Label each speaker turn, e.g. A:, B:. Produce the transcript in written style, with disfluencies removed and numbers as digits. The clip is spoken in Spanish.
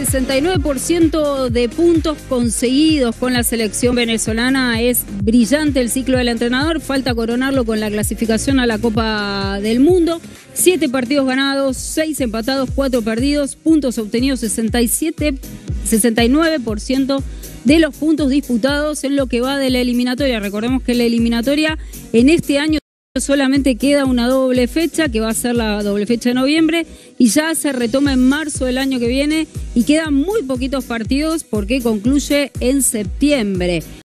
A: 69% de puntos conseguidos con la selección venezolana. Es brillante el ciclo del entrenador. Falta coronarlo con la clasificación a la Copa del Mundo. 7 partidos ganados, 6 empatados, 4 perdidos. Puntos obtenidos 69% de los puntos disputados en lo que va de la eliminatoria. Recordemos que la eliminatoria en este año solamente queda una doble fecha, que va a ser la doble fecha de noviembre, y ya se retoma en marzo del año que viene y quedan muy poquitos partidos porque concluye en septiembre.